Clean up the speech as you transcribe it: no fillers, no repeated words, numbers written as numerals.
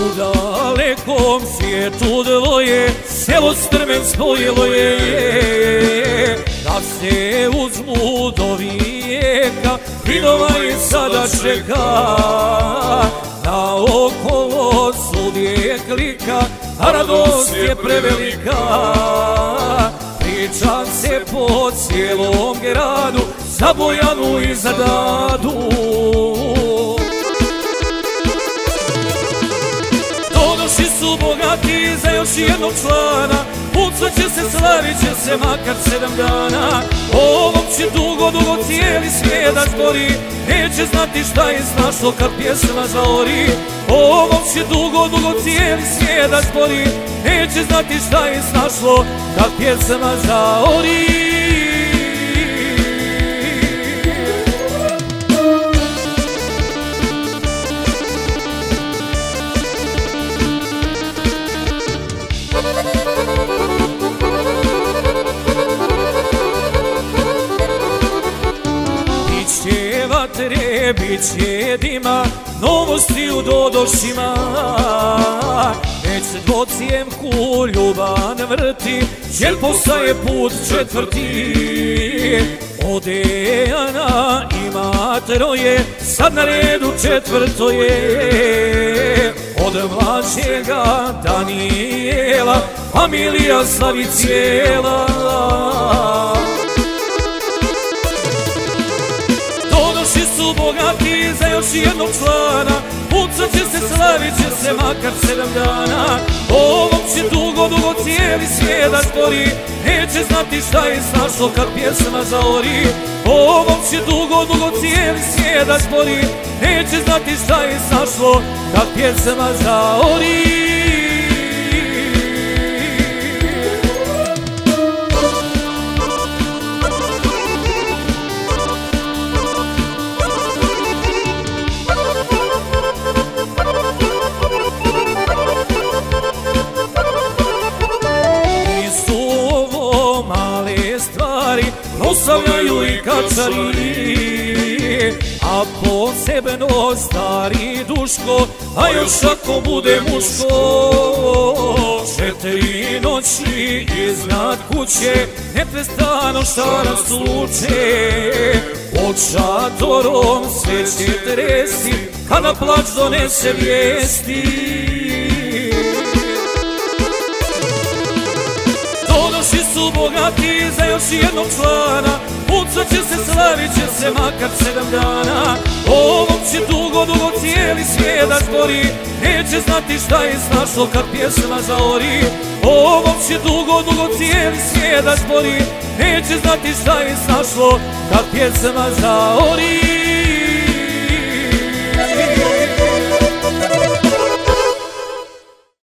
U dalekom svijetu dvoje selo strmen spojilo je, da se uzmu do vijeka vinova i sada čeka. Na okolo sudje klika, a radost je prevelika. Priča se po cijelom gradu za Bojanu i za Dadu. Donoši su bogati za još jednog člana, pucat će se, slavit će se makar 7 dana. Ovom će dugo, dugo cijeli svijet da zbori, neće znati šta je snašlo kad pjesma zaori. Ovom će dugo, dugo cijeli svijet da zbori, neće znati šta je snašlo kad pjesma zaori. Biće vatre, biće dima, novosti u Dodošima. Već dvocijenku ljubav vrti, jer postaje put četvrti. Od Dejana ima troje, sad na redu četvrto je. Od mlađega Danijela familija slavi cijela. Donoši su bogati za još jednog člana, pucat će se, slavit će se makar 7 dana. Ovom će dugo, dugo cijeli svijet da zbori, neće znati šta je snašlo kad pjesma zaori. Ovom će dugo, dugo cijeli svijet da zbori, neće znati šta je snašlo kad pjesma zaori. Proslavljaju i kačari, a posebno stari Duško, a još ako bude muško. 4 noći iznad kuće neprestano šarac tuče. Pod šatorom sve će tresti kada plač donese vijesti. Donoši su bogati za još jednog člana, pucat će se, slavit će se makar 7 dana. Ovom će dugo, dugo cijeli svijet da zbori, neće znati šta je snašlo kad pjesma zaori. Ovom će dugo, dugo cijeli svijet da zbori, neće znati šta je snašlo kad pjesma zaori.